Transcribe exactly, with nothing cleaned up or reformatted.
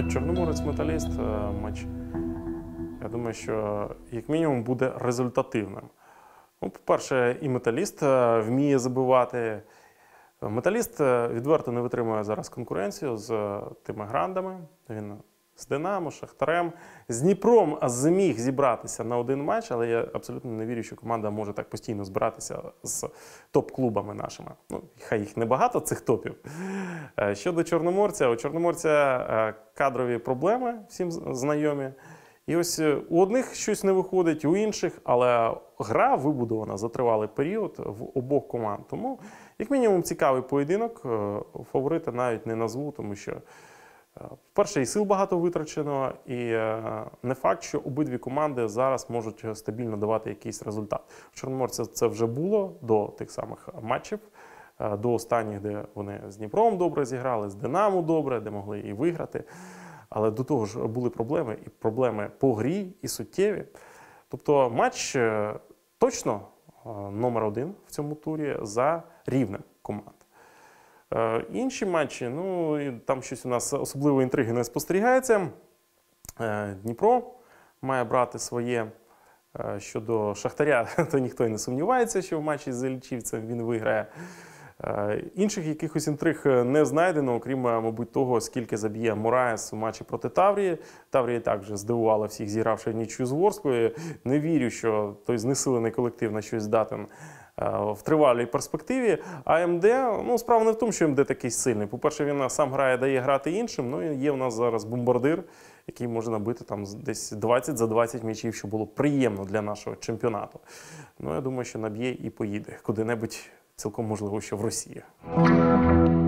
Чорноморець-Металіст матч, я думаю, що як мінімум буде результативним. Ну, по-перше, і Металіст вміє забивати. Металіст відверто не витримує зараз конкуренцію з тими грандами. Він з Динамо, Шахтарем, з Дніпром зміг зібратися на один матч, але я абсолютно не вірю, що команда може так постійно збиратися з топ-клубами нашими. Ну, хай їх небагато, цих топів. Щодо Чорноморця, у Чорноморця кадрові проблеми, всім знайомі. І ось у одних щось не виходить, у інших, але гра вибудована за тривалий період в обох команд. Тому, як мінімум, цікавий поєдинок. Фаворита навіть не назву, тому що, по-перше, і сил багато витрачено, і не факт, що обидві команди зараз можуть стабільно давати якийсь результат. У Чорноморця це вже було до тих самих матчів, до останніх, де вони з Дніпром добре зіграли, з Динамо добре, де могли і виграти. Але до того ж були проблеми, і проблеми по грі, і суттєві. Тобто матч точно номер один в цьому турі за рівнем команд. Інші матчі, ну, там щось у нас особливої інтриги не спостерігається. Дніпро має брати своє. Щодо Шахтаря, то ніхто і не сумнівається, що в матчі з Іллічівцем він виграє. Інших якихось інтриг не знайдено, окрім, мабуть, того, скільки заб'є Мораєс у матчі проти Таврії. Таврія також здивувала всіх, зігравши нічию з Ворсклою. Не вірю, що той знесилений колектив на щось здатен в тривалій перспективі. А МД, ну, справа не в тому, що МД такий сильний. По-перше, він сам грає, дає грати іншим. Ну, і є у нас зараз бомбардир, який може набити там десь двадцять за двадцять м'ячів, що було приємно для нашого чемпіонату. Ну, я думаю, що наб'є і поїде куди-небудь, цілком можливо, що в Росію.